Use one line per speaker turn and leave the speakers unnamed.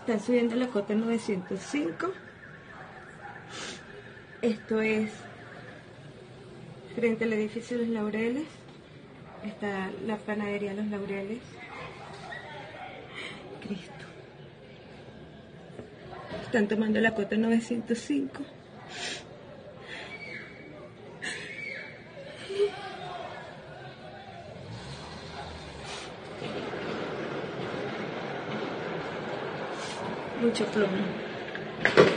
Están subiendo la cota 905. Esto es frente al edificio Los Laureles. Está la panadería Los Laureles. Cristo. Están tomando la cota 905. Mucho plomo.